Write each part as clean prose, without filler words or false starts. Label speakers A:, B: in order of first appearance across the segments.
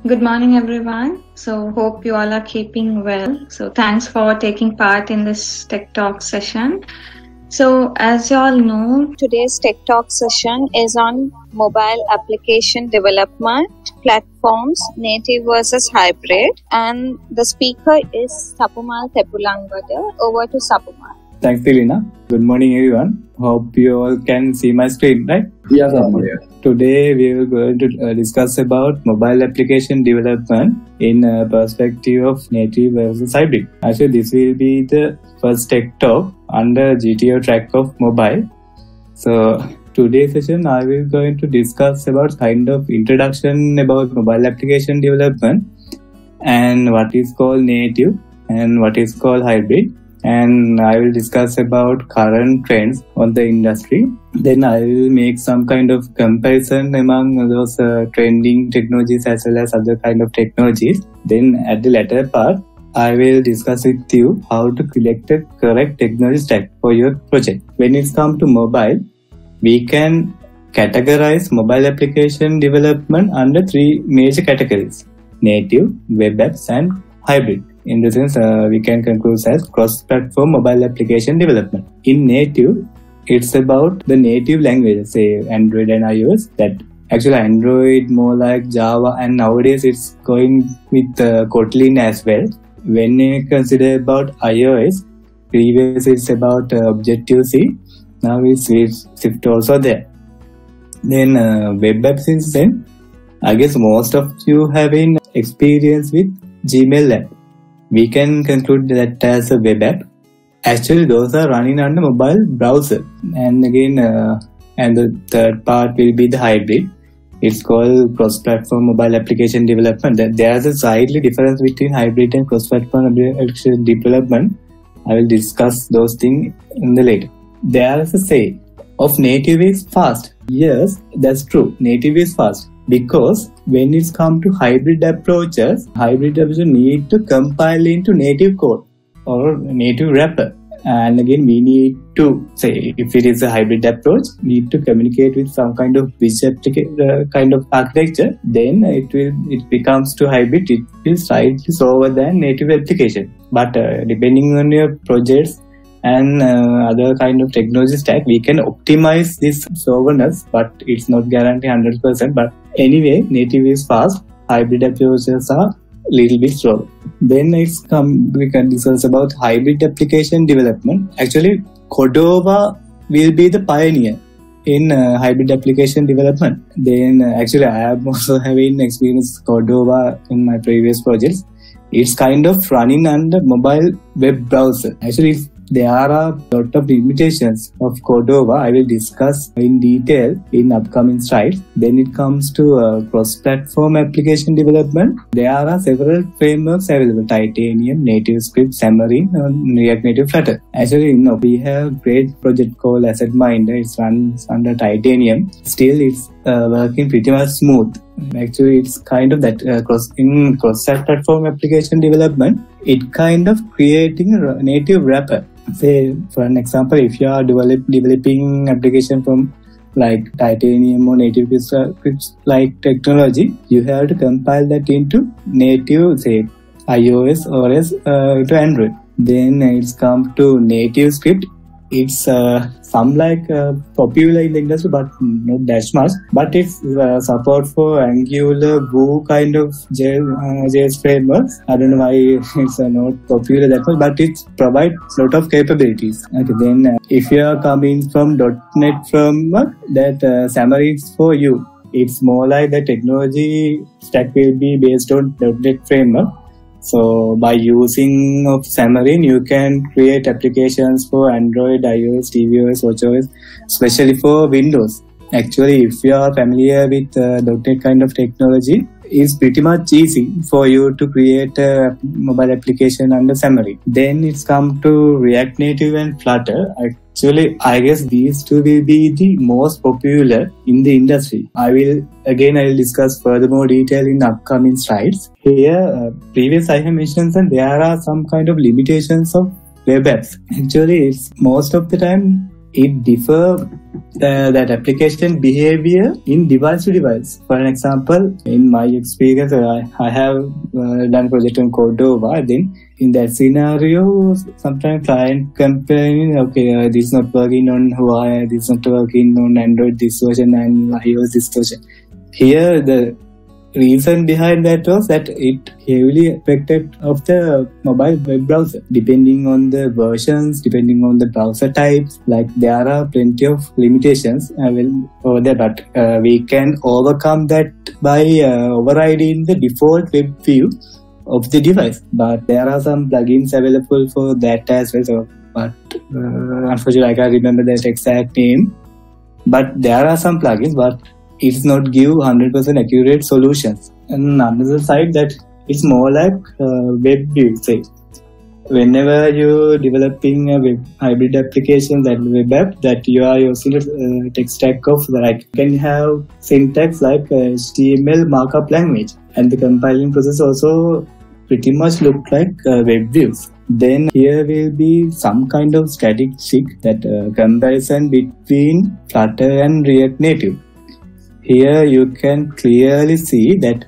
A: Good morning, everyone. So, hope you all are keeping well. So, thanks for taking part in this Tech Talk session. So, as you all know, today's Tech Talk session is on mobile application development platforms, native versus hybrid. And the speaker is Sapumal Tepulangada. Over to Sapumal.
B: Thanks, Elena. Good morning, everyone. Hope you all can see my screen, right?
C: Yes, sir.
B: Today, we are going to discuss about mobile application development in perspective of native versus hybrid. Actually, this will be the first tech talk under GTO track of mobile. So, today's session, I will going to discuss about kind of introduction about mobile application development and what is called native and what is called hybrid. And I will discuss about current trends on the industry. Then I will make some kind of comparison among those trending technologies as well as other kind of technologies. Then at the latter part, I will discuss with you how to select a correct technology stack for your project. When it comes to mobile, we can categorize mobile application development under three major categories: native, web apps, and hybrid. In the sense, we can conclude as cross-platform mobile application development. In native, it's about the native languages, say Android and iOS. That actually Android more like Java, and nowadays it's going with Kotlin as well. When you consider about iOS, previously it's about Objective-C. Now it's Swift also there. Then web apps is then, I guess most of you have been experience with Gmail app. We can conclude that as a web app. Actually, those are running on the mobile browser. And again, and the third part will be the hybrid. It's called cross-platform mobile application development. There's a slightly difference between hybrid and cross-platform application development. I will discuss those things in the later. There's a say of native is fast. Yes, that's true. Native is fast. Because when it's come to hybrid approaches need to compile into native code or native wrapper. And again, we need to say, if it is a hybrid approach, need to communicate with some kind of kind of architecture. Then it becomes to hybrid. It will slightly slower than native application. But depending on your projects and other kind of technology stack, we can optimize this slowness, but it's not guaranteed 100%. But anyway, native is fast, hybrid approaches are little bit slow. Then we can discuss about hybrid application development. Actually, Cordova will be the pioneer in hybrid application development. Then actually, I have also having experience Cordova in my previous projects. It's kind of running under mobile web browser. Actually, there are a lot of limitations of Cordova. I will discuss in detail in upcoming slides. Then it comes to cross-platform application development. There are several frameworks available: Titanium, NativeScript, Xamarin, and React Native Flutter. Actually, we have a great project called AssetMinder. It runs under Titanium. Still, it's working pretty much smooth. Actually, it's kind of that cross-platform application development. It kind of creating a native wrapper. Say, for an example, if you are developing application from like Titanium or NativeScript like technology, you have to compile that into native, say, iOS or as to Android. Then it's come to NativeScript. It's some like popular in the industry, but not that much. But it's support for Angular, Vue kind of JS frameworks. I don't know why it's not popular that much, but it provides a lot of capabilities. Okay, then if you are coming from .NET framework, that Xamarin is for you. It's more like the technology stack will be based on .NET framework. So by using of Xamarin, you can create applications for Android, iOS, tvOS, watchOS, especially for Windows. Actually, if you are familiar with .NET kind of technology, it's pretty much easy for you to create a mobile application under Xamarin. Then it's come to React Native and Flutter. Actually, I guess these two will be the most popular in the industry. I will discuss further more detail in upcoming slides. Here, previous I have mentioned that there are some kind of limitations of web apps. Actually, it's most of the time it differ that application behavior in device to device. For an example, in my experience, I have done project on Cordova. Then in that scenario, sometimes client complaining, okay, this is not working on Huawei, this is not working on Android this version and iOS this version. Here the reason behind that was that it heavily affected of the mobile web browser. Depending on the versions, depending on the browser types, like there are plenty of limitations over there, but we can overcome that by overriding the default web view of the device. But there are some plugins available for that as well. So, but unfortunately, I can't remember that exact name. But there are some plugins, but it does not give 100% accurate solutions. And another side that it's more like web view. Say, whenever you're developing a web hybrid application, that web app, that you are using a tech stack of like can have syntax like HTML markup language, and the compiling process also pretty much look like web views. Then here will be some kind of statistic that comparison between Flutter and React Native. Here you can clearly see that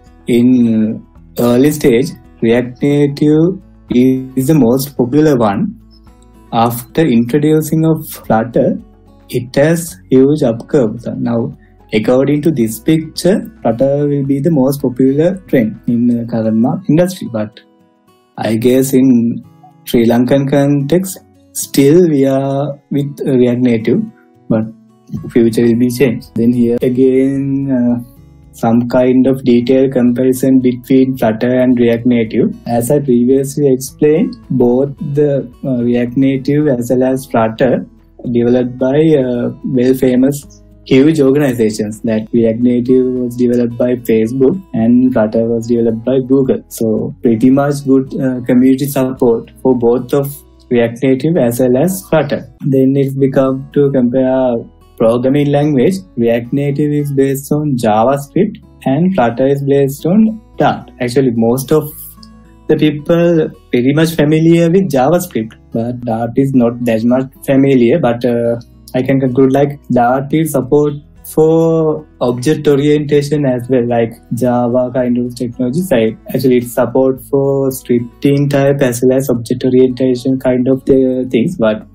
B: in early stage, React Native is the most popular one. After introducing of Flutter, it has huge upcurve. Now, according to this picture, Flutter will be the most popular trend in the current industry. But I guess in Sri Lankan context, still we are with React Native, but future will be changed. Then here again, some kind of detailed comparison between Flutter and React Native. As I previously explained, both the React Native as well as Flutter developed by well-famous huge organizations. That React Native was developed by Facebook and Flutter was developed by Google. So pretty much good community support for both of React Native as well as Flutter. Then if we come to compare programming language, React Native is based on JavaScript and Flutter is based on Dart. Actually, most of the people very much familiar with JavaScript, but Dart is not that much familiar. But I can conclude like Dart is support for object orientation as well, like Java kind of technology side. Actually, it's support for scripting type as well as object orientation kind of the things. But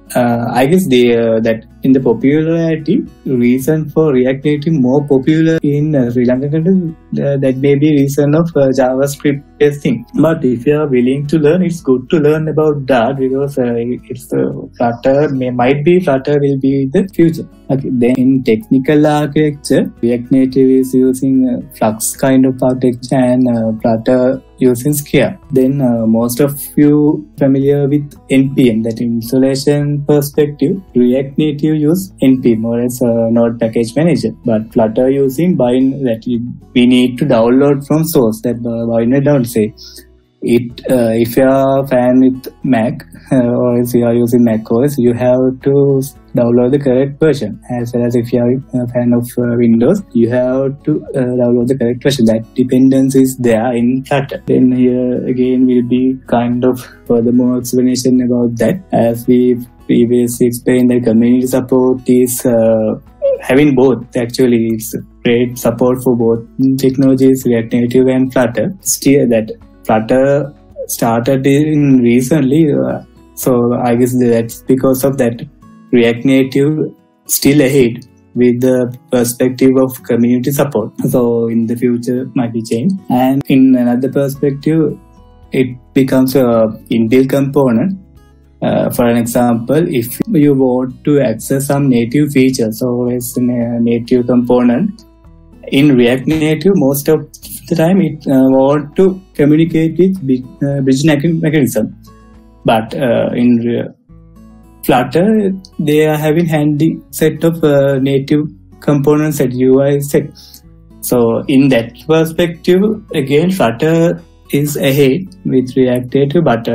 B: I guess that in the popularity, reason for React Native more popular in Sri Lanka country, that may be reason of JavaScript based thing. But if you are willing to learn, it's good to learn about Dart because it's Flutter Flutter will be the future. Okay, then in technical architecture, React Native is using Flux kind of architecture and Flutter using Square. Then most of you familiar with NPM, that installation perspective, React Native use NPM or as Node Package Manager, but Flutter using bind that we need to download from source, that binary download. Say it if you are a fan with Mac or if you are using Mac OS, you have to download the correct version. As well as if you are a fan of Windows, you have to download the correct version. That dependence is there in Flutter. Then here again will be kind of furthermore explanation about that. As we previously explained, the community support is having both. Actually, it's great support for both technologies, React Native and Flutter. Still, that Flutter started in recently, so I guess that's because of that. React Native still ahead with the perspective of community support. So in the future might be changed. And in another perspective, it becomes a inbuilt component. For an example, if you want to access some native features or as a native component, in React Native, most of the time it want to communicate with bridging mechanism. But in Flutter, they are having handy set of native components at UI set. So in that perspective, again, Flutter is ahead with React Native, but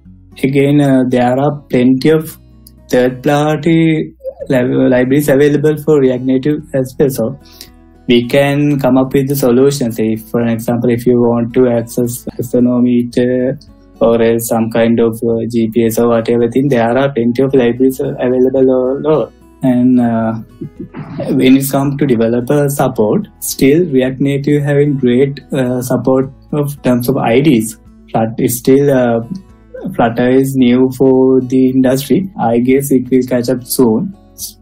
B: again, there are plenty of third-party libraries available for React Native as well. So we can come up with the solutions. Say, for example, if you want to access accelerometer or else some kind of GPS or whatever thing. There are plenty of libraries available all over. And when it comes to developer support, still React Native having great support of terms of IDs. But it's still Flutter is new for the industry. I guess it will catch up soon.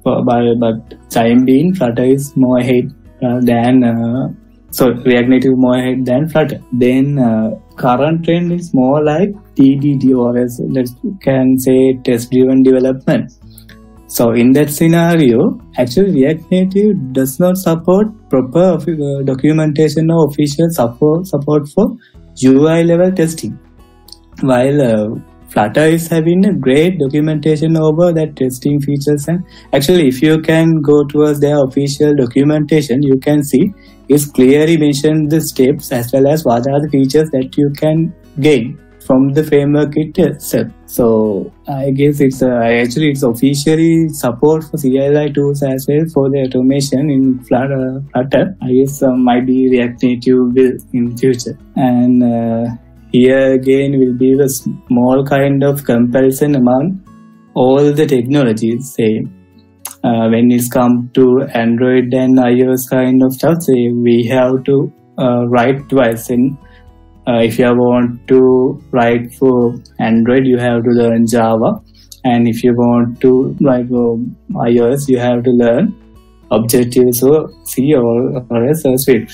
B: But time being, Flutter is more ahead than React Native more ahead than Flutter. Then current trend is more like TDD, or as let's can say test-driven development. So in that scenario, actually React Native does not support proper documentation or official support for UI level testing, while Flutter is having a great documentation over that testing features. And actually, if you can go towards their official documentation, you can see it's clearly mentioned the steps as well as what are the features that you can gain from the framework itself. So I guess it's officially support for CLI tools as well for the automation in Flutter. I guess might be React Native will in future. And here again will be the small kind of comparison among all the technologies. Say when it's come to Android and iOS kind of stuff, say we have to write twice. And if you want to write for Android, you have to learn Java, and if you want to write for iOS, you have to learn Objective-C or else Swift.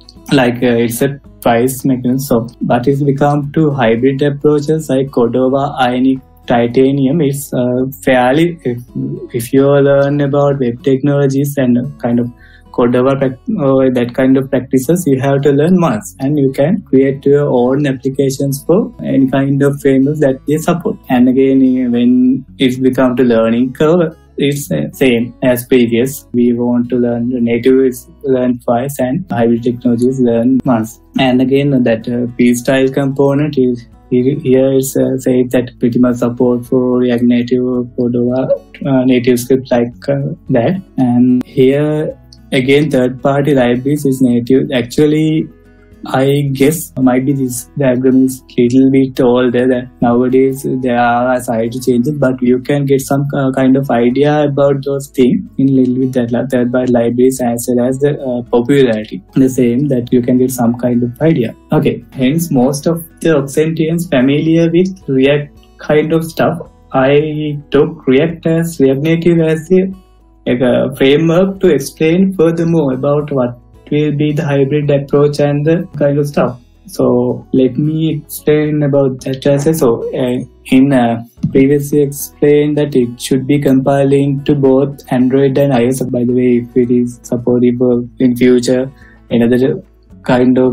B: It's a twice mechanism. So, but it's become to hybrid approaches like Cordova, Ionic, Titanium. It's fairly, if you learn about web technologies and kind of Cordova or that kind of practices, you have to learn once, and you can create your own applications for any kind of frameworks that they support. And again, when it's become to learning curve, it's same as previous. We want to learn the native is learn twice and hybrid technologies learn once. And again, that p-style component is here is say that pretty much support for React Native, Cordova, native script like that. And here again, third-party libraries is native. Actually, I guess might be this diagram is little bit older. That nowadays there are side changes, but you can get some kind of idea about those things in little bit that third-party libraries as well as the popularity. The same that you can get some kind of idea. Okay, hence most of the Occentrians familiar with React kind of stuff. I took React Native as a framework to explain furthermore about what will be the hybrid approach and the kind of stuff. So let me explain about that as well. So in previously explained that it should be compiling to both Android and iOS. By the way, if it is supportable in future, another kind of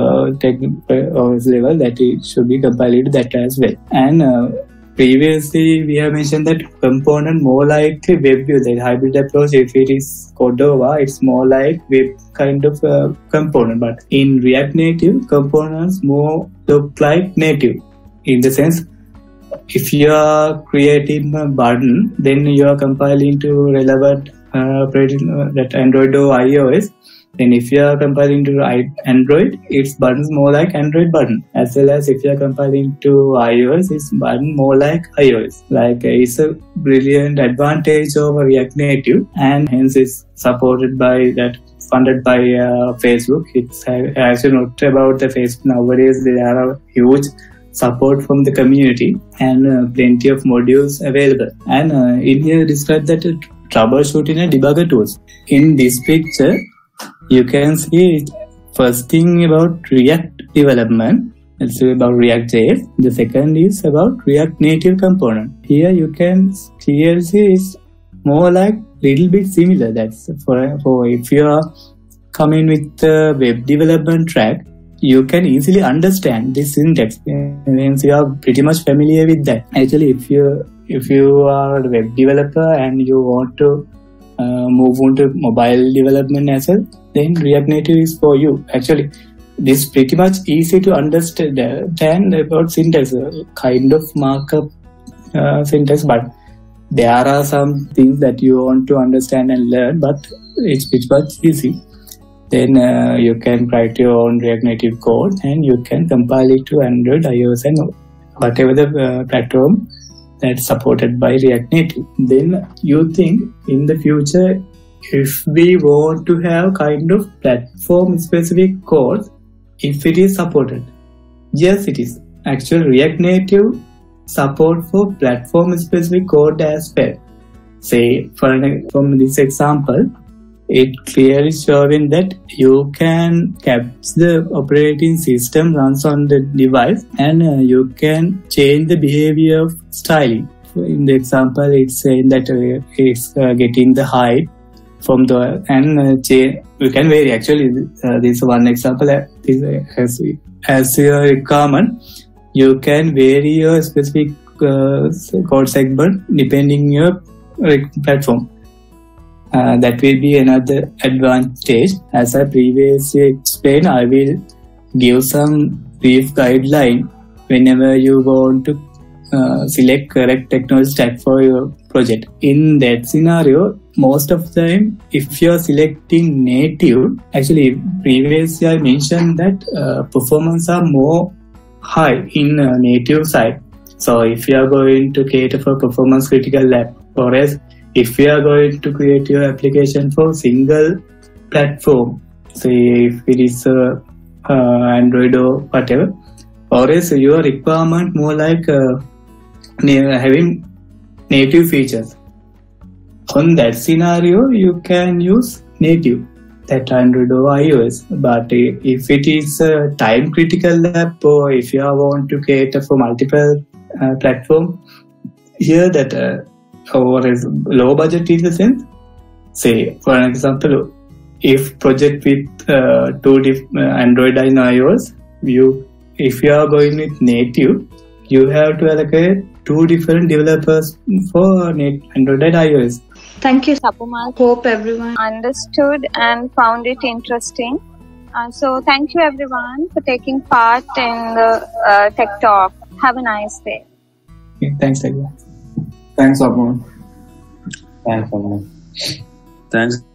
B: OS level, that it should be compiled to that as well. And previously, we have mentioned that component more like a web view, that hybrid approach. If it is Cordova, it's more like web kind of component. But in React Native, components more look like native. In the sense, if you are creating a button, then you are compiling to relevant that Android or iOS. Then if you are compiling to Android, its buttons more like Android button. As well as if you are compiling to iOS, its button more like iOS. It's a brilliant advantage over React Native, and hence it's supported by that, funded by Facebook. It's actually not about the Facebook nowadays. There are a huge support from the community and plenty of modules available. And in here describe that troubleshooting and debugger tools. In this picture, you can see first thing about React development. It's about React.js. The second is about React Native component. Here you can clearly see it's more like little bit similar. That's for if you are coming with the web development track, you can easily understand this syntax. Means you are pretty much familiar with that. Actually, if you are a web developer and you want to move on to mobile development as well, then React Native is for you. Actually, this is pretty much easy to understand about syntax, kind of markup syntax, but there are some things that you want to understand and learn, but it's pretty much easy. Then you can write your own React Native code and you can compile it to Android, iOS and whatever the platform that's supported by React Native. Then you think in the future, if we want to have kind of platform specific code, if it is supported, yes, it is. Actually, React Native support for platform specific code as well. Say, from this example, it clearly showing that you can capture the operating system runs on the device, and you can change the behavior of styling. In the example, it's saying that it's getting the height from the and you can vary. Actually, this one example as your requirement, you can vary your specific code segment depending your platform. That will be another advantage. As I previously explained, I will give some brief guideline whenever you want to select correct technology stack for your project. In that scenario, most of the time, if you're selecting native, actually previously I mentioned that performance are more high in native side. So if you are going to cater for performance critical app, or else if you are going to create your application for single platform, say if it is Android or whatever, or else your requirement more like having native features. On that scenario, you can use native, that Android or iOS. But if it is a time critical app, or if you want to cater for multiple platform, here that or is low budget in the sense. Say, for an example, if project with two Android and iOS, if you are going with native, you have to allocate two different developers for Android and iOS.
A: Thank you, Sapumal. Hope everyone understood and found it interesting. So thank you everyone for taking part in the Tech Talk. Have a nice day.
B: Okay, thanks everyone.
C: Thanks, Sapumal.
D: Thanks, Sapumal.
C: Thanks.